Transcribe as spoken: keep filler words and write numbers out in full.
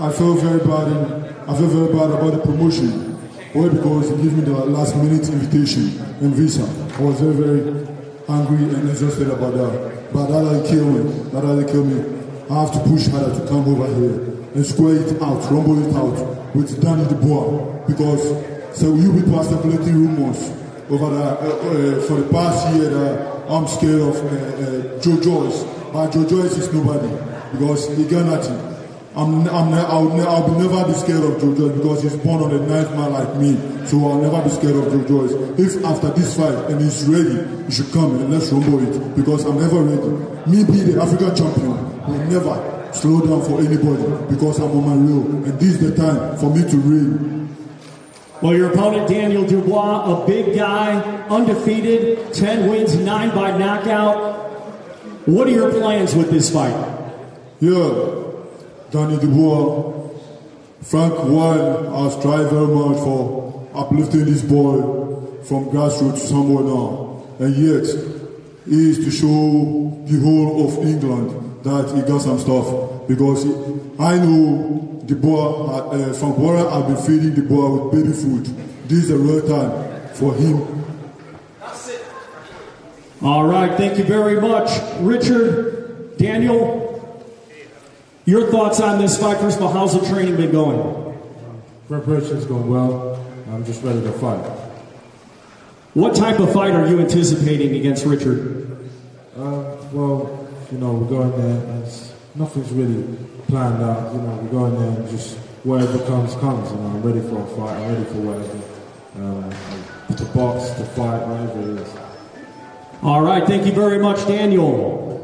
I felt very bad and I felt very bad about the promotion. Why? Because he gave me the last minute invitation and visa. I was very, very angry and exhausted about that. But that doesn't kill me. That doesn't kill me. I have to push harder to come over here and square it out, rumble it out with Danny Dubois. Because so you people are circulating rumors over the, uh, uh, for the past year that I'm scared of uh, uh, Joe Joyce. But Joe Joyce is nobody because he got nothing. I'm, I'm, I'll, I'll be never be scared of Joe Joyce because he's born on a ninth man like me. So I'll never be scared of Joe Joyce. If after this fight and he's ready, he should come and let's rumble it because I'm never ready. Me be the African champion will never slow down for anybody because I'm on my real. And this is the time for me to reign. Well, your opponent, Daniel Dubois, a big guy, undefeated, ten wins, nine by knockout. What are your plans with this fight? Yeah. Danny Dubois, Frank Wine has tried very much for uplifting this boy from grassroots to somewhere now. And yet, he is to show the whole of England that he got some stuff. Because he, I know Dubois, uh, Frank Warren has been feeding Dubois with baby food. This is a real time for him. That's it. All right, thank you very much. Richard, Daniel, your thoughts on this fight? First of all, how's the training been going? Preparation's going well. I'm just ready to fight. What type of fight are you anticipating against Richard? Uh, well, you know, we're going there and it's, nothing's really planned out. You know, we're going there and just whatever comes, comes. You know, I'm ready for a fight. I'm ready for whatever. Um, to box, to fight, whatever it is. All right, thank you very much, Daniel.